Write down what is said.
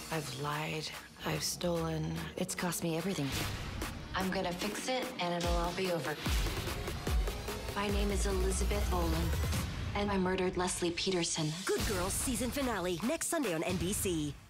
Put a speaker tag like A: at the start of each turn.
A: I've lied. I've stolen. It's cost me everything. I'm gonna fix it, and it'll all be over. My name is Elizabeth Olin, and I murdered Leslie Peterson.
B: Good Girls season finale next Sunday on NBC.